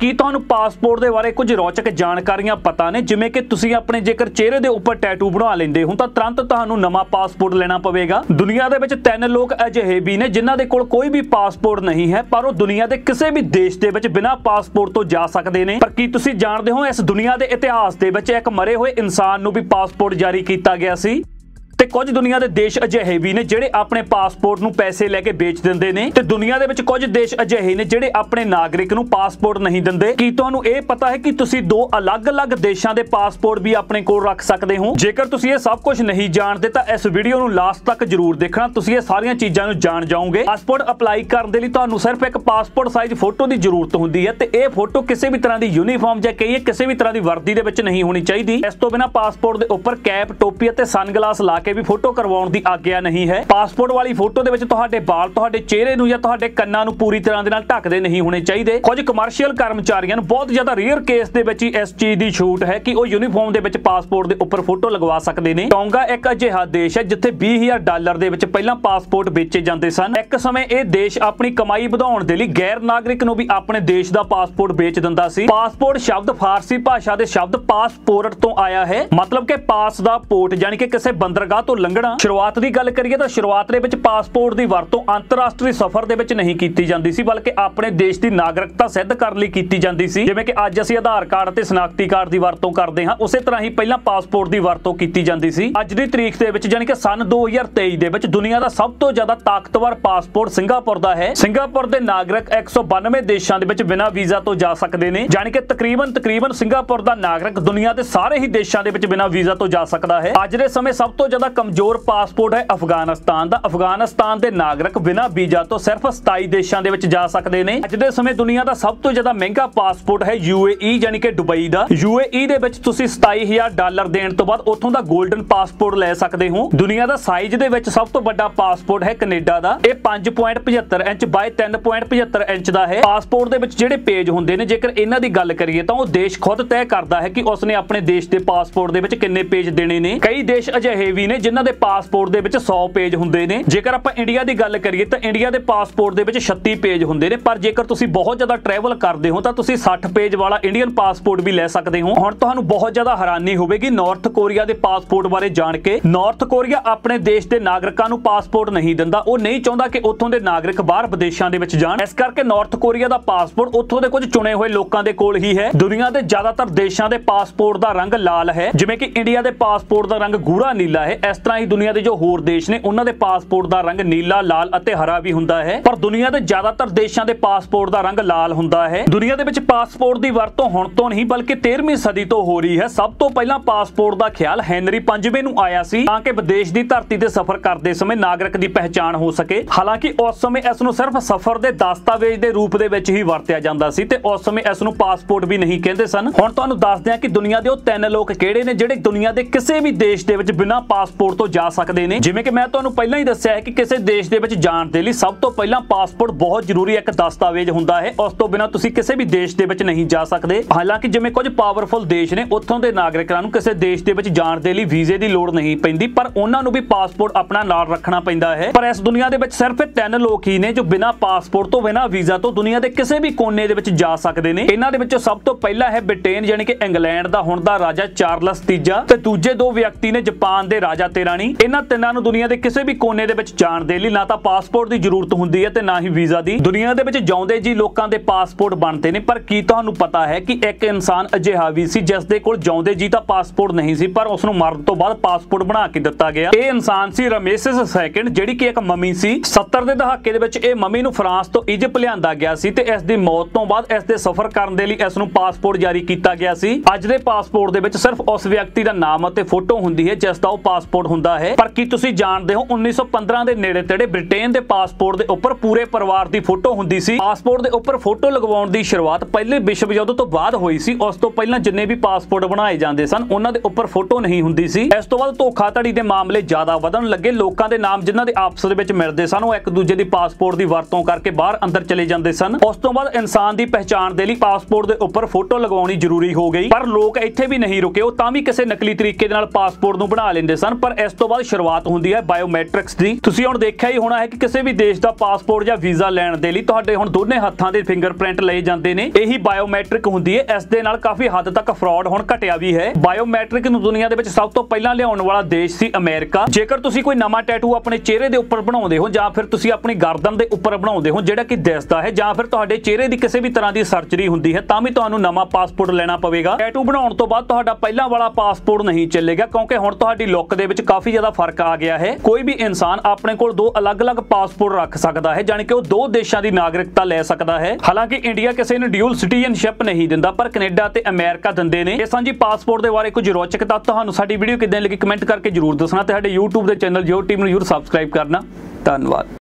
ਕੀ ਤੁਹਾਨੂੰ ਪਾਸਪੋਰਟ ਦੇ ਬਾਰੇ ਕੁਝ ਰੌਚਕ ਜਾਣਕਾਰੀਆਂ ਪਤਾ ਨੇ, ਜਿਵੇਂ ਕਿ ਤੁਸੀਂ ਆਪਣੇ ਜੇਕਰ ਚਿਹਰੇ ਦੇ ਉੱਪਰ ਟੈਟੂ ਬਣਾ ਲੈਂਦੇ ਹੋ ਤਾਂ ਤੁਰੰਤ ਤੁਹਾਨੂੰ ਨਵਾਂ ਪਾਸਪੋਰਟ ਲੈਣਾ ਪਵੇਗਾ। ਦੁਨੀਆ ਦੇ ਵਿੱਚ 3 ਲੋਕ ਅਜਿਹੇ ਵੀ ਨੇ ਜਿਨ੍ਹਾਂ ਦੇ ਕੋਲ ਕੋਈ ਵੀ ਪਾਸਪੋਰਟ ਨਹੀਂ ਹੈ, ਪਰ ਉਹ ਦੁਨੀਆ ਦੇ ਕਿਸੇ ਵੀ ਦੇਸ਼ ਦੇ ਵਿੱਚ ਬਿਨਾਂ ਪਾਸਪੋਰਟ ਤੋਂ ਜਾ ਸਕਦੇ ਨੇ। ਪਰ ਕੀ ਤੁਸੀਂ ਜਾਣਦੇ ਹੋ ਇਸ ਦੁਨੀਆ ਦੇ ਇਤਿਹਾਸ ਦੇ ਵਿੱਚ ਇੱਕ ਮਰੇ ਹੋਏ ਇਨਸਾਨ ਨੂੰ ਵੀ ਪਾਸਪੋਰਟ ਜਾਰੀ ਕੀਤਾ ਗਿਆ ਸੀ। ਤੇ ਕੁਝ ਦੁਨੀਆ ਦੇ ਦੇਸ਼ ਅਜਿਹੇ ਵੀ ਨੇ ਜਿਹੜੇ ਆਪਣੇ ਪਾਸਪੋਰਟ ਨੂੰ ਪੈਸੇ ਲੈ ਕੇ ਵੇਚ ਦਿੰਦੇ ਨੇ, ਤੇ ਦੁਨੀਆ ਦੇ ਵਿੱਚ ਕੁਝ ਦੇਸ਼ ਅਜਿਹੇ ਨੇ ਜਿਹੜੇ ਆਪਣੇ ਨਾਗਰਿਕ ਨੂੰ ਪਾਸਪੋਰਟ ਨਹੀਂ ਦਿੰਦੇ। ਕੀ ਤੁਹਾਨੂੰ ਇਹ ਪਤਾ ਹੈ ਕਿ ਤੁਸੀਂ 2 ਅਲੱਗ-ਅਲੱਗ ਦੇਸ਼ਾਂ ਦੇ ਪਾਸਪੋਰਟ ਵੀ ਆਪਣੇ ਕੋਲ ਰੱਖ ਸਕਦੇ ਹੋ? ਜੇਕਰ ਤੁਸੀਂ ਇਹ ਸਭ ਕੁਝ ਨਹੀਂ ਜਾਣਦੇ ਤਾਂ ਇਸ ਵੀਡੀਓ ਨੂੰ ਲਾਸਟ ਤੱਕ ਜ਼ਰੂਰ ਦੇਖਣਾ, ਤੁਸੀਂ ਇਹ ਸਾਰੀਆਂ ਚੀਜ਼ਾਂ ਨੂੰ ਜਾਣ ਜਾਓਗੇ। ਪਾਸਪੋਰਟ ਅਪਲਾਈ ਕਰਨ ਦੇ ਲਈ ਤੁਹਾਨੂੰ ਸਿਰਫ ਇੱਕ ਪਾਸਪੋਰਟ ਸਾਈਜ਼ ਫੋਟੋ ਦੀ ਜ਼ਰੂਰਤ ਹੁੰਦੀ ਹੈ, ਤੇ ਇਹ ਫੋਟੋ ਕਿਸੇ ਵੀ ਤਰ੍ਹਾਂ ਦੀ ਯੂਨੀਫਾਰਮ ਜਾਂ ਕਹੀਏ ਕਿਸੇ ਵੀ ਤਰ੍ਹਾਂ ਦੀ ਵਰਦੀ ਦੇ ਵਿੱਚ ਨਹੀਂ ਹੋਣੀ ਚਾਹੀਦੀ। ਇਸ ਤੋਂ ਬਿਨਾਂ ਪਾਸਪੋਰਟ ਦੇ ਉੱਪਰ ਕੈਪ, ਟੋਪੀ ਅਤੇ ਸਨਗਲਾਸ ਲਾ ਕੇ ਵੀ ਫੋਟੋ ਕਰਵਾਉਣ ਦੀ ਆਗਿਆ ਨਹੀਂ ਹੈ। ਪਾਸਪੋਰਟ ਵਾਲੀ ਫੋਟੋ ਦੇ ਵਿੱਚ ਤੁਹਾਡੇ ਵਾਲ ਤੁਹਾਡੇ ਚਿਹਰੇ ਨੂੰ ਜਾਂ ਤੁਹਾਡੇ ਕੰਨਾਂ ਨੂੰ ਪੂਰੀ ਤਰ੍ਹਾਂ ਦੇ ਨਾਲ ਢੱਕਦੇ ਨਹੀਂ ਹੋਣੇ ਚਾਹੀਦੇ। ਕੁਝ ਕਮਰਸ਼ੀਅਲ ਕਰਮਚਾਰੀਆਂ ਨੂੰ ਬਹੁਤ ਜ਼ਿਆਦਾ ਰੇਅਰ ਕੇਸ ਦੇ ਵਿੱਚ ਹੀ ਇਸ ਚੀਜ਼ ਦੀ ਛੂਟ ਹੈ ਕਿ ਉਹ ਯੂਨੀਫਾਰਮ ਦੇ ਵਿੱਚ ਪਾਸਪੋਰਟ ਦੇ ਉੱਪਰ ਫੋਟੋ ਲਗਵਾ ਸਕਦੇ ਨੇ। ਟੋਂਗਾ ਇੱਕ ਅਜਿਹਾ ਦੇਸ਼ ਹੈ ਜਿੱਥੇ $20,000 ਦੇ ਵਿੱਚ ਪਹਿਲਾਂ ਪਾਸਪੋਰਟ ਵੇਚੇ ਜਾਂਦੇ ਸਨ। ਇੱਕ ਸਮੇਂ ਇਹ ਦੇਸ਼ ਆਪਣੀ ਕਮਾਈ ਵਧਾਉਣ ਦੇ ਲਈ ਗੈਰ ਨਾਗਰਿਕ ਨੂੰ ਵੀ ਆਪਣੇ ਦੇਸ਼ ਦਾ ਪਾਸਪੋਰਟ ਵੇਚ ਦਿੰਦਾ ਸੀ। ਪਾਸਪੋਰਟ ਸ਼ਬਦ ਫਾਰਸੀ ਭਾਸ਼ਾ ਦੇ ਸ਼ਬਦ ਪਾਸਪੋਰਟ ਤੋਂ ਆਇਆ ਹੈ, ਮਤਲਬ ਕਿ ਪਾਸ ਦਾ ਪੋਰਟ ਯਾਨੀ ਕਿ ਕਿਸੇ ਬੰਦਰਗਾਹ ਤੋਂ ਲੰਘਣਾ। ਸ਼ੁਰੂਆਤ ਦੀ ਗੱਲ ਕਰੀਏ ਤਾਂ ਸ਼ੁਰੂਆਤ ਦੇ ਵਿੱਚ ਪਾਸਪੋਰਟ ਦੀ ਵਰਤੋਂ ਅੰਤਰਰਾਸ਼ਟਰੀ ਸਫ਼ਰ ਦੇ ਵਿੱਚ ਨਹੀਂ ਕੀਤੀ ਜਾਂਦੀ ਸੀ, ਬਲਕਿ ਆਪਣੇ ਦੇਸ਼ ਦੀ ਨਾਗਰਿਕਤਾ ਸਿੱਧ ਕਰਨ ਲਈ ਕੀਤੀ ਜਾਂਦੀ ਸੀ। ਜਿਵੇਂ ਕਿ ਅੱਜ ਅਸੀਂ ਆਧਾਰ ਕਾਰਡ ਅਤੇ ਸ਼ਨਾਖਤੀ ਕਾਰਡ ਦੀ ਵਰਤੋਂ ਕਰਦੇ ਹਾਂ, ਉਸੇ ਤਰ੍ਹਾਂ ਹੀ ਪਹਿਲਾਂ ਪਾਸਪੋਰਟ ਦੀ ਵਰਤੋਂ ਕੀਤੀ ਜਾਂਦੀ ਸੀ। ਅੱਜ ਦੀ ਤਰੀਕ ਦੇ ਵਿੱਚ ਯਾਨੀ ਕਿ ਸਨ 2023 ਦੇ ਵਿੱਚ ਦੁਨੀਆ ਦਾ ਸਭ ਤੋਂ ਜ਼ਿਆਦਾ ਤਾਕਤਵਰ ਪਾਸਪੋਰਟ ਸਿੰਗਾਪੁਰ ਦਾ ਹੈ। ਸਿੰਗਾਪੁਰ ਦੇ ਨਾਗਰਿਕ 192 ਦੇਸ਼ਾਂ ਦੇ ਵਿੱਚ ਬਿਨਾਂ ਵੀਜ਼ਾ ਤੋਂ ਜਾ ਸਕਦੇ ਨੇ, ਯਾਨੀ ਕਿ ਤਕਰੀਬਨ ਸਿੰਗਾਪੁਰ ਦਾ ਨਾਗਰਿਕ ਦੁਨੀਆ ਦੇ ਸਾਰੇ ਹੀ ਦੇਸ਼ਾਂ ਦੇ ਵਿੱਚ ਬਿਨਾਂ ਵੀਜ਼ਾ ਤੋਂ ਜਾ ਸਕਦਾ ਹੈ। ਅੱਜ ਦੇ ਸਮੇਂ ਸਭ ਤੋਂ ਜ਼ਿਆਦਾ ਕਮਜ਼ੋਰ ਪਾਸਪੋਰਟ ਹੈ ਅਫਗਾਨਿਸਤਾਨ ਦਾ। ਅਫਗਾਨਿਸਤਾਨ ਦੇ ਨਾਗਰਿਕ ਬਿਨਾਂ ਵੀਜ਼ਾ ਤੋਂ ਸਿਰਫ 27 ਦੇਸ਼ਾਂ ਦੇ ਵਿੱਚ ਜਾ ਸਕਦੇ ਨੇ। ਅੱਜ ਦੇ ਸਮੇਂ ਦੁਨੀਆ ਦਾ ਸਭ ਤੋਂ ਜ਼ਿਆਦਾ ਮਹਿੰਗਾ ਪਾਸਪੋਰਟ ਹੈ UAE ਯਾਨੀ ਕਿ ਦੁਬਈ ਦਾ। UAE ਦੇ ਵਿੱਚ ਤੁਸੀਂ $27,000 ਦੇਣ ਤੋਂ ਬਾਅਦ ਉੱਥੋਂ ਦਾ 골ਡਨ ਪਾਸਪੋਰਟ ਲੈ ਸਕਦੇ ਹੋ। ਦੁਨੀਆ ਦਾ ਸਾਈਜ਼ ਦੇ ਵਿੱਚ ਸਭ ਤੋਂ ਵੱਡਾ ਪਾਸਪੋਰਟ ਹੈ ਕੈਨੇਡਾ ਦਾ। ਇਹ 5.75 ਇੰਚ ਬਾਈ 3.75 ਇੰਚ ਦਾ ਹੈ। ਪਾਸਪੋਰਟ ਦੇ ਵਿੱਚ ਜਿਹੜੇ ਪੇਜ ਹੁੰਦੇ ਨੇ, ਜੇਕਰ ਇਹਨਾਂ ਦੀ ਗੱਲ ਕਰੀਏ ਤਾਂ ਉਹ ਦੇਸ਼ ਖੁਦ ਤੈਅ ਕਰਦਾ ਹੈ ਕਿ ਉਸਨੇ ਆਪਣੇ ਦੇਸ਼ ਦੇ ਪਾਸਪੋਰਟ ਦੇ ਵਿੱਚ ਕਿੰਨੇ ਪੇਜ ਦੇਣੇ ਨੇ। ਕਈ ਦੇਸ਼ ਅਜਿਹੇ ਵੀ ਨੇ ਜਿਨ੍ਹਾਂ ਦੇ ਪਾਸਪੋਰਟ ਦੇ ਵਿੱਚ 100 ਪੇਜ ਹੁੰਦੇ ਨੇ। ਜੇਕਰ ਆਪਾਂ ਇੰਡੀਆ ਦੀ ਗੱਲ ਕਰੀਏ ਤਾਂ ਇੰਡੀਆ ਦੇ ਪਾਸਪੋਰਟ ਦੇ ਵਿੱਚ 36 ਪੇਜ ਹੁੰਦੇ ਨੇ, ਪਰ ਜੇਕਰ ਤੁਸੀਂ ਬਹੁਤ ਜ਼ਿਆਦਾ ਟਰੈਵਲ ਕਰਦੇ ਹੋ ਤਾਂ ਤੁਸੀਂ 60 ਪੇਜ ਵਾਲਾ ਇੰਡੀਅਨ ਪਾਸਪੋਰਟ ਵੀ ਲੈ ਸਕਦੇ ਹੋ। ਹੁਣ ਤੁਹਾਨੂੰ ਬਹੁਤ ਜ਼ਿਆਦਾ ਹੈਰਾਨੀ ਹੋਵੇਗੀ ਨਾਰਥ ਕੋਰੀਆ ਦੇ ਪਾਸਪੋਰਟ ਬਾਰੇ ਜਾਣ ਕੇ। ਨਾਰਥ ਕੋਰੀਆ ਆਪਣੇ ਦੇਸ਼ ਦੇ ਨਾਗਰਿਕਾਂ ਨੂੰ ਪਾਸਪੋਰਟ ਨਹੀਂ ਦਿੰਦਾ। ਉਹ ਨਹੀਂ ਚਾਹੁੰਦਾ ਕਿ ਉੱਥੋਂ ਦੇ ਨਾਗਰਿਕ ਬਾਹਰ ਵਿਦੇਸ਼ਾਂ ਦੇ ਵਿੱਚ ਜਾਣ, ਇਸ ਕਰਕੇ ਨਾਰਥ ਕੋਰੀਆ ਦਾ ਪਾਸਪੋਰਟ ਉੱਥੋਂ ਦੇ ਕੁਝ ਚੁਣੇ ਹੋਏ ਲੋਕਾਂ ਦੇ ਕੋਲ ਹੀ ਹੈ। ਦੁਨੀਆ ਦੇ ਜ਼ਿਆਦਾਤਰ ਦੇਸ਼ਾਂ ਦੇ ਪਾਸਪੋਰਟ ਦਾ ਰੰਗ ਲਾਲ ਹੈ, ਜਿਵੇਂ ਕਿ ਇੰਡੀਆ ਦੇ ਪਾਸਪੋਰਟ ਦਾ ਰੰਗ ਗੂੜਾ ਨੀਲਾ ਹੈ। ਇਸ ਤਰ੍ਹਾਂ ਹੀ ਦੁਨੀਆ ਦੇ ਜੋ ਹੋਰ ਦੇਸ਼ ਨੇ ਉਹਨਾਂ ਦੇ ਪਾਸਪੋਰਟ ਦਾ ਰੰਗ ਨੀਲਾ, ਲਾਲ ਅਤੇ ਹਰਾ ਵੀ ਹੁੰਦਾ ਹੈ, ਪਰ ਦੁਨੀਆ ਦੇ ਜ਼ਿਆਦਾਤਰ ਦੇਸ਼ਾਂ ਦੇ ਪਾਸਪੋਰਟ ਦਾ ਰੰਗ ਲਾਲ ਹੁੰਦਾ ਹੈ। ਦੁਨੀਆ ਦੇ ਵਿੱਚ ਪਾਸਪੋਰਟ ਦੀ ਵਰਤੋਂ ਹੁਣ ਤੋਂ ਨਹੀਂ ਬਲਕਿ 13ਵੀਂ ਸਦੀ ਤੋਂ ਹੋ ਰਹੀ ਹੈ। ਸਭ ਤੋਂ ਪਹਿਲਾਂ ਪਾਸਪੋਰਟ ਦਾ ਖਿਆਲ ਹੈਨਰੀ 5ਵੇਂ ਨੂੰ ਆਇਆ ਸੀ ਤਾਂ ਕਿ ਵਿਦੇਸ਼ ਦੀ ਧਰਤੀ ਤੇ ਸਫ਼ਰ ਕਰਦੇ ਸਮੇਂ ਨਾਗਰਿਕ ਦੀ ਪਹਿਚਾਣ ਹੋ ਸਕੇ। ਹਾਲਾਂਕਿ ਉਸ ਸਮੇਂ ਇਸ ਨੂੰ ਸਿਰਫ ਸਫ਼ਰ ਦੇ ਦਸਤਾਵੇਜ਼ ਦੇ ਰੂਪ ਦੇ ਵਿੱਚ ਹੀ ਵਰਤਿਆ ਜਾਂਦਾ ਸੀ ਤੇ ਉਸ ਸਮੇਂ ਇਸ ਨੂੰ ਪਾਸਪੋਰਟ ਵੀ ਨਹੀਂ ਕਹਿੰਦੇ ਸਨ। ਹੁਣ ਤੁਹਾਨੂੰ ਦੱਸਦੇ ਹਾਂ ਕਿ ਦੁਨੀਆ ਦੇ ਉਹ 3 ਲੋਕ ਕਿਹੜੇ ਨੇ ਜਿਹੜੇ ਦੁਨੀਆ ਦੇ ਕਿਸੇ ਵੀ ਦੇਸ਼ ਦੇ ਵਿੱਚ ਬਿਨਾਂ ਪਾਸਪੋਰਟ ਤੋਂ ਜਾ ਸਕਦੇ ਨੇ। ਜਿਵੇਂ ਕਿ ਮੈਂ ਤੁਹਾਨੂੰ ਪਹਿਲਾਂ ਹੀ ਦੱਸਿਆ ਹੈ ਕਿ ਕਿਸੇ ਦੇਸ਼ ਦੇ ਵਿੱਚ ਜਾਣ ਦੇ ਲਈ ਸਭ ਤੋਂ ਪਹਿਲਾਂ ਪਾਸਪੋਰਟ ਬਹੁਤ ਜ਼ਰੂਰੀ ਇੱਕ ਦਸਤਾਵੇਜ਼ ਹੁੰਦਾ ਹੈ। ਉਸ ਤੋਂ ਬਿਨਾਂ ਤੁਸੀਂ ਕਿਸੇ ਵੀ ਦੇਸ਼ ਦੇ ਵਿੱਚ ਨਹੀਂ ਜਾ ਸਕਦੇ। ਹਾਲਾਂਕਿ ਜਿਵੇਂ ਕੁਝ ਪਾਵਰਫੁਲ ਦੇਸ਼ ਨੇ, ਉੱਥੋਂ ਦੇ ਨਾਗਰਿਕਾਂ ਨੂੰ ਕਿਸੇ ਦੇਸ਼ ਦੇ ਵਿੱਚ ਜਾਣ ਦੇ ਲਈ ਵੀਜ਼ੇ ਦੀ ਲੋੜ ਨਹੀਂ ਪੈਂਦੀ, ਪਰ ਉਹਨਾਂ ਨੂੰ ਵੀ ਪਾਸਪੋਰਟ ਆਪਣਾ ਨਾਲ ਰੱਖਣਾ ਪੈਂਦਾ ਹੈ। ਪਰ ਇਸ ਦੁਨੀਆ ਦੇ ਵਿੱਚ ਸਿਰਫ 3 ਲੋਕ ਹੀ ਨੇ ਜੋ ਬਿਨਾਂ ਪਾਸਪੋਰਟ ਤੋਂ, ਬਿਨਾਂ ਵੀਜ਼ਾ ਤੋਂ ਦੁਨੀਆ ਦੇ ਕਿਸੇ ਵੀ ਕੋਨੇ ਦੇ ਵਿੱਚ ਜਾ ਸਕਦੇ ਨੇ। ਇਹਨਾਂ ਦੇ ਵਿੱਚੋਂ ਸਭ ਤੋਂ ਪਹਿਲਾ ਹੈ ਬ੍ਰਿਟੇਨ ਯਾਨੀ ਕਿ ਇੰਗਲੈਂਡ ਦਾ ਹੁਣ ਦਾ ਰਾਜਾ ਚਾਰਲਸ ਤੀਜਾ, ਤੇ ਦੂਜੇ 2 ਵਿਅਕਤੀ ਨੇ ਜਾਪਾਨ ਦੇ ਰਾਜਾ ਤੇ ਰਾਣੀ। ਇਹਨਾਂ ਤਿੰਨਾਂ ਨੂੰ ਦੁਨੀਆ ਦੇ ਕਿਸੇ ਵੀ ਕੋਨੇ ਦੇ ਵਿੱਚ ਜਾਣ ਦੇ ਲਈ ਨਾ ਤਾਂ ਪਾਸਪੋਰਟ ਦੀ ਜ਼ਰੂਰਤ ਹੁੰਦੀ ਹੈ ਤੇ ਨਾ ਹੀ ਵੀਜ਼ਾ ਦੀ। ਦੁਨੀਆ ਦੇ ਵਿੱਚ ਜਿਉਂਦੇ ਜੀ ਲੋਕਾਂ ਦੇ ਪਾਸਪੋਰਟ ਬਣਦੇ ਨੇ, ਪਰ ਕੀ ਤੁਹਾਨੂੰ ਪਤਾ ਹੈ ਕਿ ਇੱਕ ਇਨਸਾਨ ਅਜਿਹਾ ਵੀ ਸੀ ਜਿਸ ਦੇ ਕੋਲ ਜਿਉਂਦੇ ਜੀ ਤਾਂ ਪਾਸਪੋਰਟ ਨਹੀਂ ਸੀ, ਪਰ ਉਸ ਨੂੰ ਮਰਨ ਤੋਂ ਬਾਅਦ ਪਾਸਪੋਰਟ ਬਣਾ ਕੇ ਦਿੱਤਾ ਗਿਆ। ਇਹ ਇਨਸਾਨ ਸੀ ਰਮੇਸਿਸ II, ਜਿਹੜੀ ਕਿ ਇੱਕ ਮਮੀ ਸੀ। 70 ਦੇ ਦਹਾਕੇ ਦੇ ਵਿੱਚ ਇਹ ਮਮੀ ਨੂੰ ਫਰਾਂਸ ਤੋਂ ਇਜਿਪਟ ਲਿਆਂਦਾ ਗਿਆ ਸੀ ਤੇ ਇਸ ਦੀ ਮੌਤ ਤੋਂ ਬਾਅਦ ਇਸ ਦੇ ਸਫ਼ਰ ਕਰਨ ਦੇ ਲਈ ਇਸ ਨੂੰ ਪਾਸਪੋਰਟ ਜਾਰੀ ਕੀਤਾ ਗਿਆ ਸੀ। ਅੱਜ ਦੇ ਪਾਸਪੋਰਟ ਦੇ ਵਿੱਚ ਸਿਰਫ ਉਸ ਵਿਅਕਤੀ ਦਾ ਨਾਮ ਅਤੇ ਫੋਟੋ ਹੁੰਦੀ ਹੈ ਜਿਸ ਦਾ ਉਹ ਪਾਸਪੋਰਟ ਹੁੰਦਾ ਹੈ। ਪਰ ਕੀ ਤੁਸੀਂ ਜਾਣਦੇ ਹੋ 1915 ਦੇ ਨੇੜੇ ਤੇੜੇ ਬ੍ਰਿਟੇਨ ਦੇ ਪਾਸਪੋਰਟ ਦੇ ਉੱਪਰ ਪੂਰੇ ਪਰਿਵਾਰ ਦੀ ਫੋਟੋ ਹੁੰਦੀ ਸੀ। ਪਾਸਪੋਰਟ ਦੇ ਉੱਪਰ ਫੋਟੋ ਲਗਵਾਉਣ ਦੀ ਸ਼ੁਰੂਆਤ ਪਹਿਲੇ ਵਿਸ਼ਵ ਯੁੱਧ ਤੋਂ ਬਾਅਦ ਹੋਈ ਸੀ। ਉਸ ਤੋਂ ਪਹਿਲਾਂ ਜਿੰਨੇ ਵੀ ਪਾਸਪੋਰਟ ਬਣਾਏ ਜਾਂਦੇ ਸਨ ਉਹਨਾਂ ਦੇ ਉੱਪਰ ਫੋਟੋ ਨਹੀਂ ਹੁੰਦੀ ਸੀ। ਇਸ ਤੋਂ ਬਾਅਦ ਧੋਖਾਧੜੀ ਦੇ ਮਾਮਲੇ ਜ਼ਿਆਦਾ ਵਧਣ ਲੱਗੇ। ਲੋਕਾਂ ਦੇ ਨਾਮ ਜਿਨ੍ਹਾਂ ਦੇ ਆਪਸ ਦੇ ਵਿੱਚ ਮਿਲਦੇ ਸਨ ਉਹ ਇੱਕ ਦੂਜੇ ਦੀ ਪਾਸਪੋਰਟ ਦੀ ਵਰਤੋਂ ਕਰਕੇ ਬਾਹਰ ਅੰਦਰ ਚਲੇ ਜਾਂਦੇ ਸਨ। ਉਸ ਤੋਂ ਬਾਅਦ ਇਨਸਾਨ ਦੀ ਪਹਿਚਾਣ ਦੇ ਲਈ ਪਾਸਪੋਰਟ ਦੇ ਉੱਪਰ ਫੋਟੋ ਲਗਵਾਉਣੀ ਜ਼ਰੂਰੀ ਹੋ ਗਈ। ਪਰ ਲੋਕ ਇੱਥੇ ਵੀ ਨਹੀਂ ਰੁਕੇ, ਉਹ ਤਾਂ ਵੀ ਕਿਸੇ ਨਕਲੀ ਤਰੀਕੇ ਦੇ ਨਾਲ ਪਾਸਪੋਰਟ ਨੂੰ ਬਣਾ ਲੈਂਦੇ ਸਨ। ਪਰ ਪਰ ਇਸ ਤੋਂ ਬਾਅਦ ਸ਼ੁਰੂਆਤ ਹੁੰਦੀ ਹੈ ਬਾਇਓਮੈਟ੍ਰਿਕਸ ਦੀ। ਤੁਸੀਂ ਹੁਣ ਦੇਖਿਆ ਹੀ ਹੋਣਾ ਹੈ ਕਿ ਕਿਸੇ ਵੀ ਦੇਸ਼ ਦਾ ਪਾਸਪੋਰਟ ਜਾਂ ਵੀਜ਼ਾ ਲੈਣ ਦੇ ਲਈ ਤੁਹਾਡੇ ਹੁਣ ਦੋਨੇ ਹੱਥਾਂ ਦੇ ਫਿੰਗਰਪ੍ਰਿੰਟ ਲਏ ਜਾਂਦੇ ਨੇ। ਇਹੀ ਬਾਇਓਮੈਟ੍ਰਿਕ ਹੁੰਦੀ ਹੈ। ਇਸ ਦੇ ਨਾਲ ਕਾਫੀ ਹੱਦ ਤੱਕ ਫਰਾਡ ਹੁਣ ਘਟਿਆ ਵੀ ਹੈ। ਬਾਇਓਮੈਟ੍ਰਿਕ ਨੂੰ ਦੁਨੀਆ ਦੇ ਵਿੱਚ ਸਭ ਤੋਂ ਪਹਿਲਾਂ ਲਿਆਉਣ ਵਾਲਾ ਦੇਸ਼ ਸੀ ਅਮਰੀਕਾ। ਜੇਕਰ ਤੁਸੀਂ ਕੋਈ ਨਵਾਂ ਟੈਟੂ ਆਪਣੇ ਚਿਹਰੇ ਦੇ ਉੱਪਰ ਬਣਾਉਂਦੇ ਹੋ ਜਾਂ ਫਿਰ ਤੁਸੀਂ ਆਪਣੀ ਗਰਦਨ ਦੇ ਉੱਪਰ ਬਣਾਉਂਦੇ ਹੋ ਜਿਹੜਾ ਕਿ ਦਿਸਦਾ ਹੈ, ਜਾਂ ਫਿਰ ਤੁਹਾਡੇ ਚਿਹਰੇ ਦੀ ਕਿਸੇ ਵੀ ਤਰ੍ਹਾਂ ਦੀ ਸਰਜਰੀ ਹੁੰਦੀ ਹੈ, ਤਾਂ ਵੀ ਤੁਹਾਨੂੰ ਨਵਾਂ ਪਾਸਪੋਰਟ ਲੈਣਾ ਪਵੇਗਾ। ਟੈਟੂ ਬਣਾਉਣ ਤੋਂ ਬਾਅਦ ਤੁਹਾਡਾ ਪਹਿਲਾਂ ਵਾਲਾ ਪਾਸਪੋਰਟ ਨਹੀਂ ਚੱਲੇਗਾ, ਕਿਉਂਕਿ ਹੁਣ ਤੁਹਾਡੀ ਲੁੱਕ ਦੇ ਵਿੱਚ ਕਾਫੀ ਜ਼ਿਆਦਾ ਫਰਕ ਆ ਗਿਆ ਹੈ। ਕੋਈ ਵੀ ਇਨਸਾਨ ਆਪਣੇ ਕੋਲ ਦੋ ਅਲੱਗ-ਅਲੱਗ ਪਾਸਪੋਰਟ ਰੱਖ ਸਕਦਾ ਹੈ, ਜਾਣੀ ਕਿ ਉਹ ਦੋ ਦੇਸ਼ਾਂ ਦੀ ਨਾਗਰਿਕਤਾ ਲੈ ਸਕਦਾ ਹੈ। ਹਾਲਾਂਕਿ ਇੰਡੀਆ ਕਿਸੇ ਨੂੰ ਡਿਊਲ ਸਿਟੀਜ਼ਨਸ਼ਿਪ ਨਹੀਂ ਦਿੰਦਾ, ਪਰ ਕੈਨੇਡਾ ਤੇ ਅਮਰੀਕਾ ਦਿੰਦੇ ਨੇ। ਇਹ ਸਾਂਝੀ ਪਾਸਪੋਰਟ ਦੇ ਬਾਰੇ ਕੁਝ ਰੋਚਕ ਤੱਥ ਤੁਹਾਨੂੰ ਸਾਡੀ ਵੀਡੀਓ ਕਿੱਦਾਂ ਲੱਗੀ ਕਮੈਂਟ ਕਰਕੇ ਜਰੂਰ ਦੱਸਣਾ ਤੇ ਸਾਡੇ YouTube ਦੇ ਚੈਨਲ ਜੋ ਟੀਮ ਨੂੰ ਜਰੂਰ ਸਬਸਕ੍ਰਾਈਬ ਕਰਨਾ। ਧੰਨਵਾਦ।